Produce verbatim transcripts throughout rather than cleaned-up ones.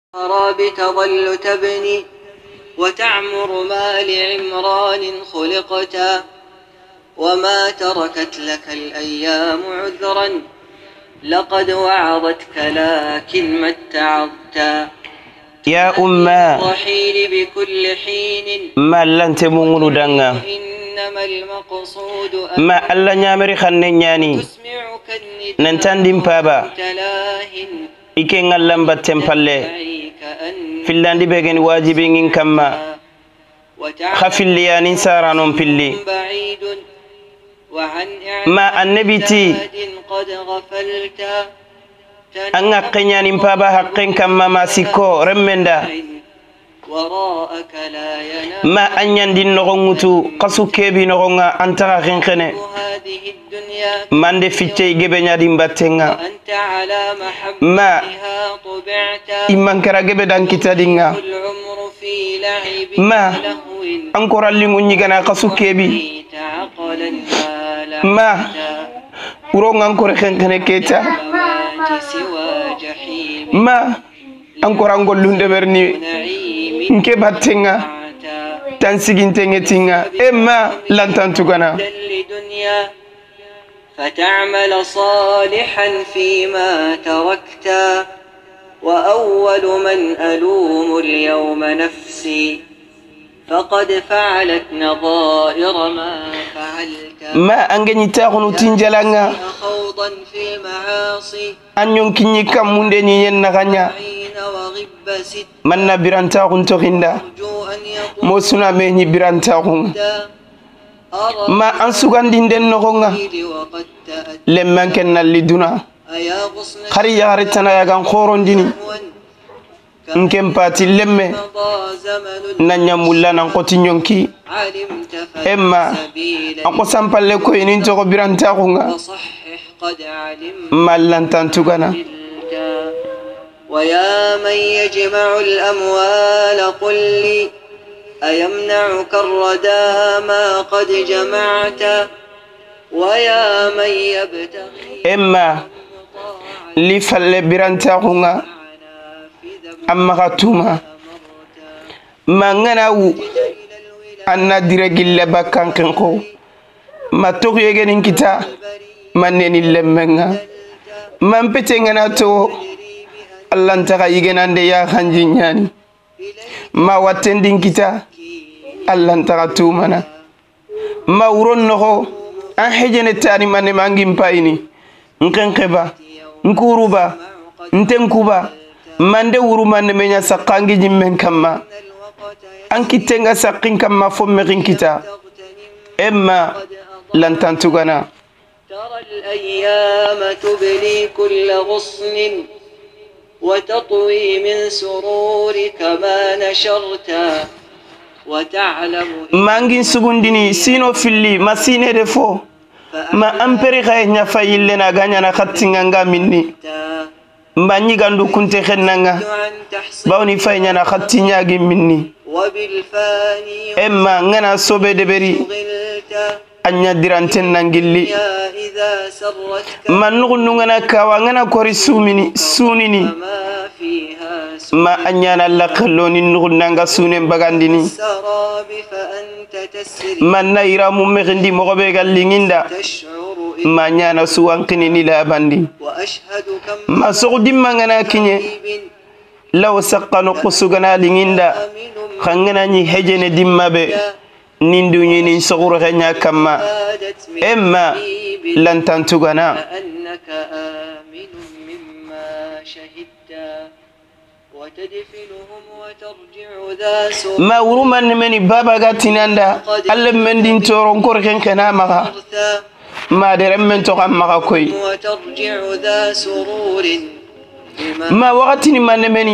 راب تظل تبني وتعمر ما لعمران خلقتا وما تركت لك الأيام عذرا لقد وعظتك لكن ما اتعظتا يا أمة رحيل بكل حين ما لن تمونو دنگا إنما المقصود ما ألا نعمري خننياني تسمعك النداء ننتان دين بابا إكي نغلن باتن پالي فلان دي بغن واجبين كما خفل ليانين سارانون پلي ما النبي تي أنغا قنيانين بابا حقين كما ما سيكو رمندا ما أنيان دين نغنغتو قصو كيبي نغنغا أنتغا خنخنة من دي فتشي جبنيا دين باتنغا ما إمان كرا جبدان كتا دينغا ما أنكورا لنغو نيغانا قصو كيبي ما ورونغ أنكورا خنخنة كيتا ما أنكورا نغول لندبرني nke batenga tansigin tengetinga emma lantantugana فتعمل صالحا فيما تركت وأول من ألوم اليوم نفسي فقد فعلت نظائر ما فعلت ما أنجني تاخنو تنجلanga خوضا في المعاصي أن يمكنني كم مندني ينغنيا من نبرانتا كنتو خندا موسنا مهني برانتا كن ما أنسوغان دين دين نغنغا لمن كنا لدنا خري يارتنا يغان خورون ديني نكم باتي لمي نانيا مولا نانقوتي نيونكي إما أنقو سامبال لكو ينينتو برانتا كنغا ما لانتان تغانا ويا من يجمع الأموال قل لي أيمنعك الردى ما قد جمعت ويا من يبتغي إما لفل برانتاهما أما غتوما ما نغناو أنا درجل لبكان كنكو ما تغيي جنين كتا ما نني لمنا ما مبتغنا تو Allah ntaka yigenande ya khanjinyani ma watendin kita Allah ntaka tumana ma uron noho an hejene tani manne mangim payini nkenkeba nkuruba ntenkuba mande uru manne menya sakangi jimmen kamma an kitenga sakin kamma fomme kita emma lantantugana ترى الأيام تبلي كل غصن وتطوي من سرورك ما نشرت وتعلم مانجين سغنديني سينو فيلي ما سيني دفو ما امبري خاي نفاي لنا غانيا خاتينغا مني مباني غاندو كنت خننغا باوني فاي نانا خاتينياغي مني اما غنا سوبي دبري anya diranten nangilli man nugu ngana kawa ngana kori sumini sunini ma anya na lakalloni nugu nanga sunen bagandini man naira mum mekhindi mogobe gallinginda ma nya na suwankini ni la bandi ma sugdim mangana kinye law saqanu qusugana linginda khangana ni hejene dimmabe nindu nyini soguro khanya kama emma lantantugana annaka aminun mimma shahidta wa tadfinuhum wa tarji'u dha ma uruman meni baba gatinanda alle mendin toron kor ken kana maga ma derem men to kam maga koy wa tarji'u dha sururin ma waqtini man meni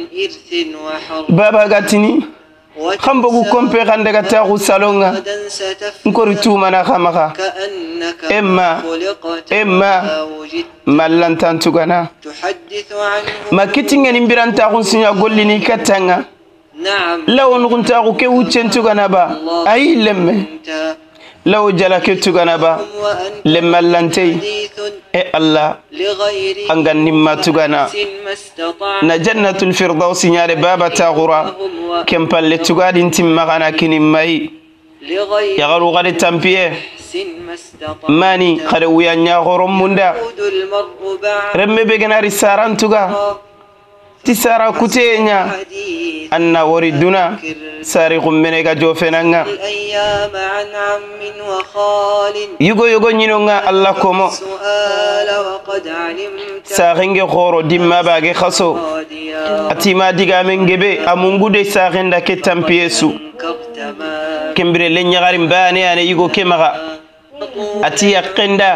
baba gatini khambogu kompe khande ga taxu salonga nkori tumana khamaga emma emma mallantan tugana ma kitinga ni mbiranta khun sinya gollini katanga lawon khun taxu ke wucen tugana ba ay lemme law jalake tugana ba lemallantey e allah angan nimma tugana na jannatul firdaus nyaare baba taghura kem palle tugadin timmagana kinimai yagaru gade tampiye mani khade wiyanya gorom munda remme be ganari sarantuga tisara kutenya anna wariduna sariqum menega jofenanga yugo yugo nyinonga allah komo saringe khoro dimma bage khaso atima diga mengebe amungude sarenda ketampiyesu kembire lenya garim bane ane yugo kemaga ati yakenda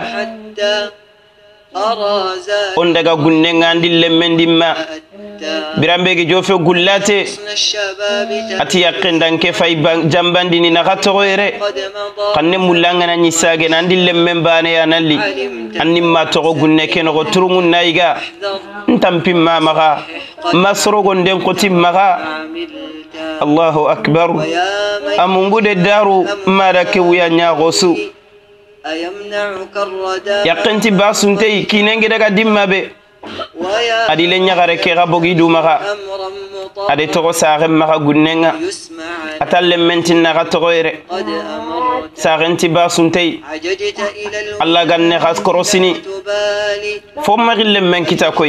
on daga gunne ngandille mendimma birambege jofe gullate ati yakendan ke fay jambandini na gatorere kanne mulanga na nyisage nandille membane ya nalli annimma to gunne ken go turungun naiga ntampimma maga masro gonden qoti maga Allahu akbar amungude daru marake wiya nyagosu yaqenti basuntey kinenge daga dimmabe adi le nyagare ke gabogi du maga ade to saare maga gunnenga atalle mentinna ga to ere saarenti basuntey alla ganne khas korosini fo magille men kita koy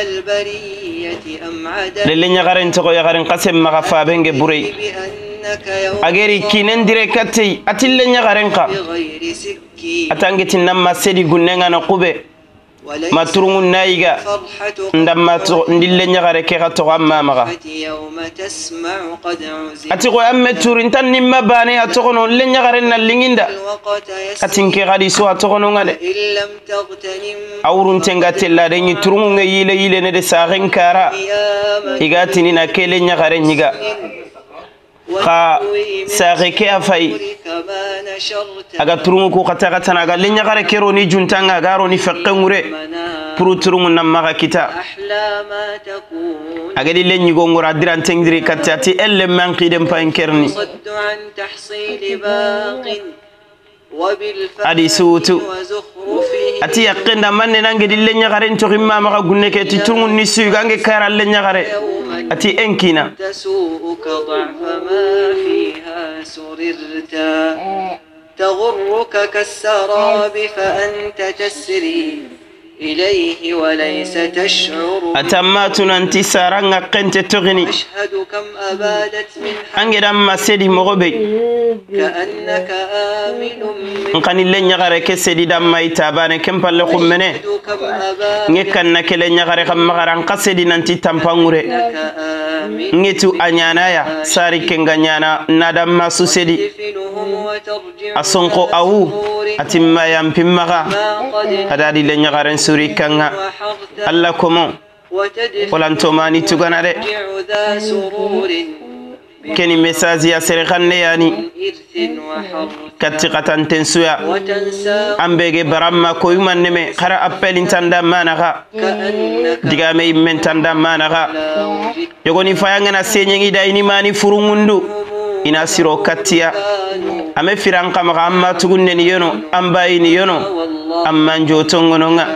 le le nyagare to ko yagare qasem maga fabenge burey ageri kinen dire kattey atille nyagare nka atangeti namma sedi gunnenga na qube maturungu naiga ndamma ndille nyagare ke ga to amma maga ati ko amme turin tan nimma bane atokono le nyagare na linginda atinke gadi so atokono ngale awrun tenga tella de ni turungu ngayile yile ne de saaren kara igatini na kele nyagare nyiga kha saare ke afai aga turungu ko kata kata na galle nyagare kero ni juntanga garo ni feqqengure puru turungu namma kita aga di lenyi go ngora diran tengdiri katati elle manqidem pankerni adi suutu ati yaqinda manne nange di lenya garen to himma maka gunne ke ti turungu ni suyu gange kara lenya gare ati enkina تغرك كالسراب فأنت تسري إليه وليس تشعر أتماتنا انتصارا قنت تغني أشهد كم أبادت من أنجد أما سيدي مغبي كأنك آمن نقني لن يغرى كسيدي دما يتابان كم فلقم منه نكن نكلن يغرى كم مغرى قصدي ننتي تنفنغري نيتو أنيانايا ساري كنغانيانا ندم ما سوسيدي أسنقو أو أتما يمبم مغا هذا لن يغرى سوري كنغا الله كمو ولن توماني تغنى كني مسازي سرخاني يعني كتقطن تنسويا أمبيجي برامة كويمان نمي خرا أبلين تندا مانغا ديغامي من تندا مانغا يغوني فايانغنا سينيغي دايني ماني فرونغندو ina siro katia ame firanka maga amma tugunne ni yono ambayi ni yono amma njotongono nga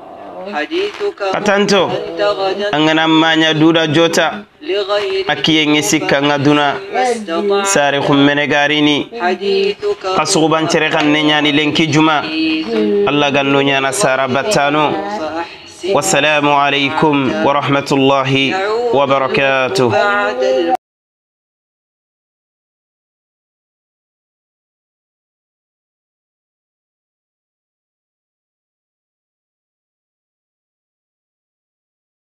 atanto angana manya duda jota akiye ngisika ngaduna sare khummene garini qasuban tere kanne nyani lenki juma Allah ganno nyana sara battano wassalamu alaikum wa rahmatullahi wa barakatuh.